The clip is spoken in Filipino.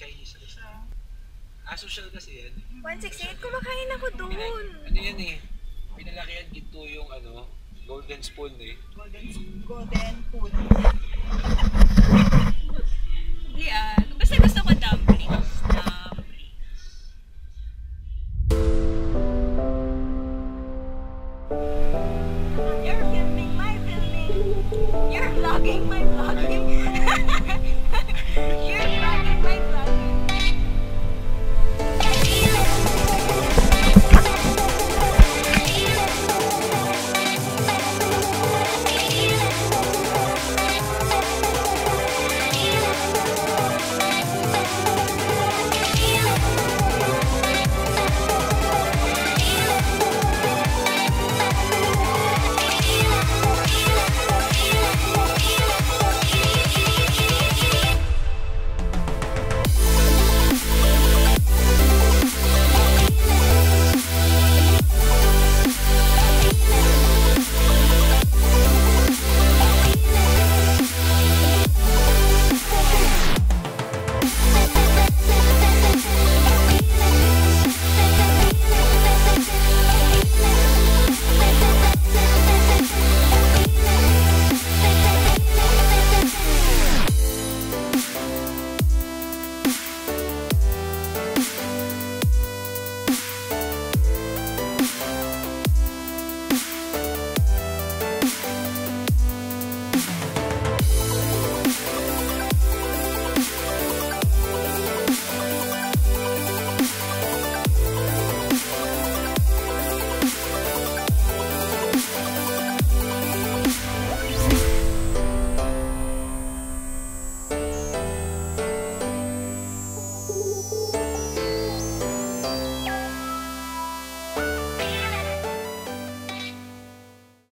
Chinese restaurant. Social kasi yan. 168, kumakain ako doon. Ano yan eh? Pinalakihan ginto yung golden spoon eh. Golden food. Hindi basta gusto ko dumplings. You're filming my filming. You're vlogging my vlogging.